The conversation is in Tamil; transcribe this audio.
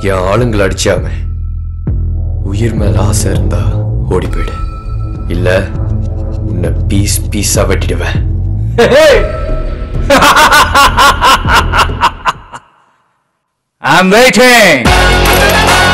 என் ஆளுங்களை அடிச்சாம உயிர் மேல ஆசை இருந்தா ஓடி போயிடு, இல்ல உன்னை பீஸ் பீஸா வெட்டிடுவேன். I'm waiting.